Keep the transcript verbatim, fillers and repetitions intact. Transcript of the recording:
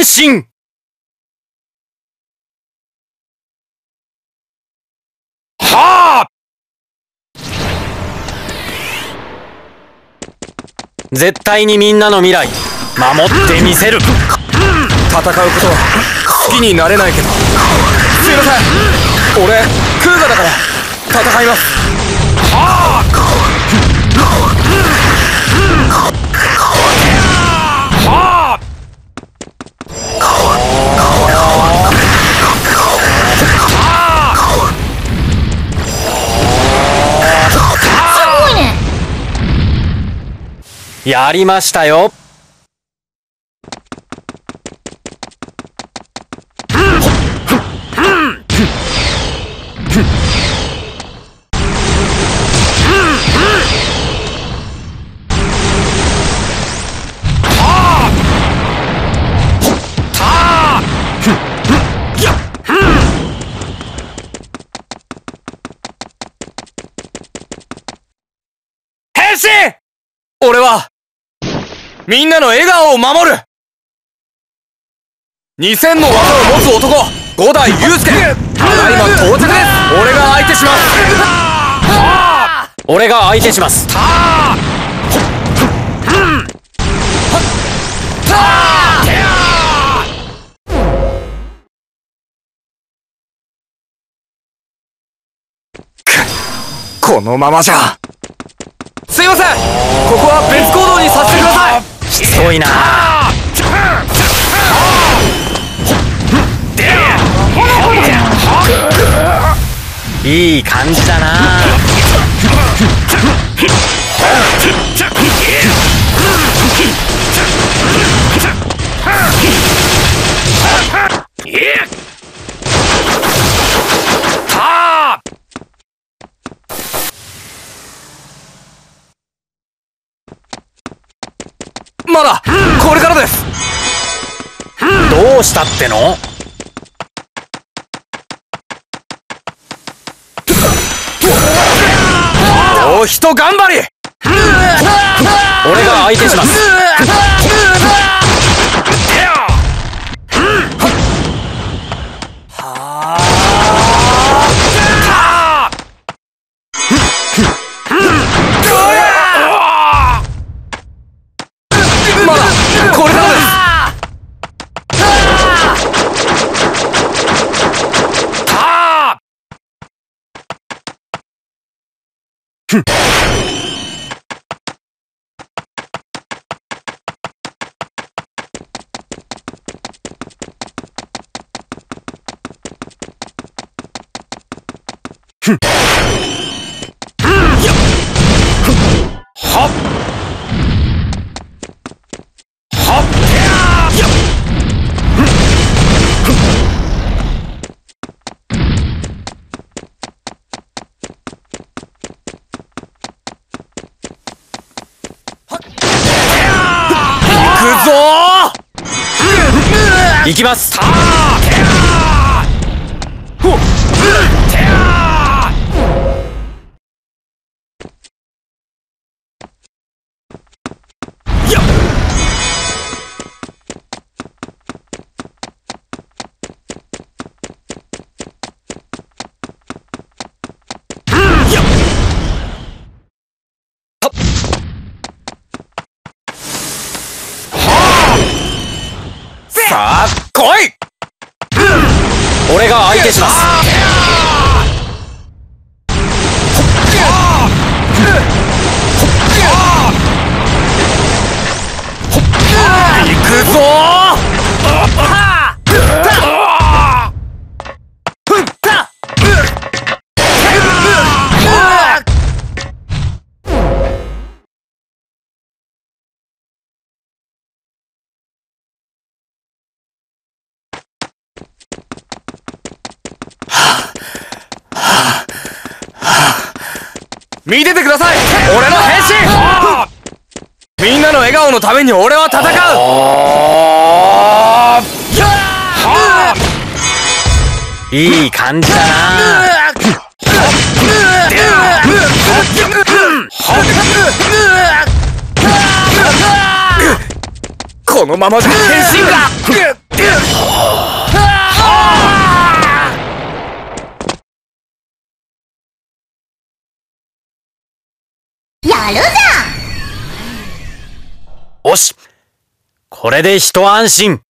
身。はあ。絶対にみんなの未来守ってみせる。戦うことは好きになれないけど、すいません、俺クーガだから戦います。はあ。はあ。やりましたよ。変身！俺はみんなの笑顔を守る。にせんの技を持つ男、五代祐介、ただいま到着です。俺が相手します。俺が相手します。このままじゃ。すいません、ここは別行動にさせてください。しつこいな。いい感じだな。まだこれからです。どうしたっての？お人頑張り。俺が相手します。まだこれからです。はっはっ行くぞー。行きます。さあ来い。俺が相手します。行くぞ見ててください、俺の変身。みんなの笑顔のために俺は戦う。いい感じだな。このままじゃ変身がやるじゃん。 よし、これで一安心。